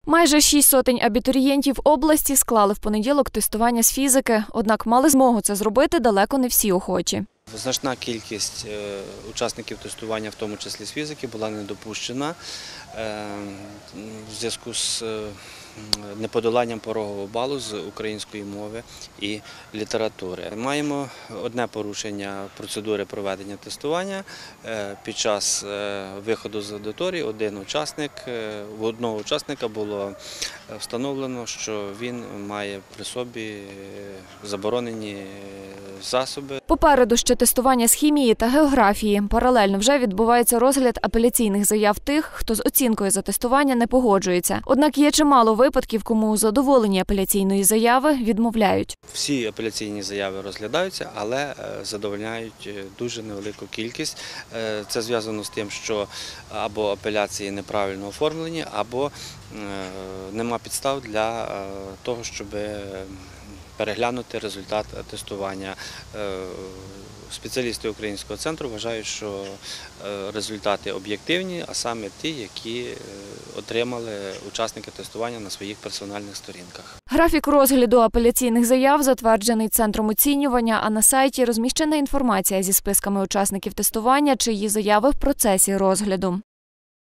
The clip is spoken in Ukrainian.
Майже 6 сотень абітурієнтів області склали в понеділок тестування з фізики, однак мали змогу це зробити далеко не всі охочі. Значна кількість учасників тестування, в тому числі з фізики, була не допущена в зв'язку з неподоланням порогового балу з української мови і літератури. Маємо одне порушення процедури проведення тестування. Під час виходу з аудиторії у одного учасника було встановлено, що він має при собі заборонені засоби. Попереду ще тестування з хімії та географії. Паралельно вже відбувається розгляд апеляційних заяв тих, хто з оцінкою за тестування не погоджується. Однак є чимало випадків, кому у задоволенні апеляційної заяви відмовляють. Всі апеляційні заяви розглядаються, але задовольняють дуже невелику кількість. Це зв'язано з тим, що або апеляції неправильно оформлені, або нема підстав для того, щоб переглянути результат тестування. Спеціалісти Українського центру вважають, що результати об'єктивні, а саме ті, які отримали учасники тестування на своїх персональних сторінках. Графік розгляду апеляційних заяв затверджений Центром оцінювання, а на сайті розміщена інформація зі списками учасників тестування, чиї заяви в процесі розгляду.